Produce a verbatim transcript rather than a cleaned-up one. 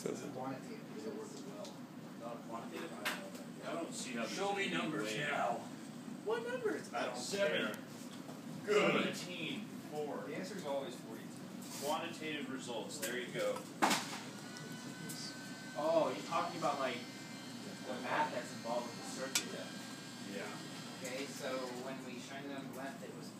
says it. Quantitative. Does it work as well? Not quantitative. I don't see how. Show me numbers now. What numbers? I don't Seven. care. Good. Seventeen. Four. The answer is always forty-two. Quantitative results. There you go. Oh, you're talking about like the math that's involved with the circuit. Yeah. Okay, so when we shined it on the left, it was